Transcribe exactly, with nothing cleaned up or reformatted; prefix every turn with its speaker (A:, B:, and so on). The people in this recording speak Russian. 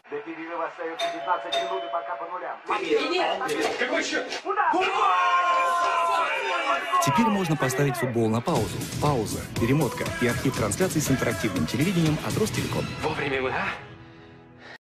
A: До перерыва остается пятнадцать минут и пока по нулям.
B: Какой счет?
C: Теперь можно поставить футбол на паузу. Пауза, перемотка и архив трансляций с интерактивным телевидением от Ростелеком.
B: Вовремя мы, а?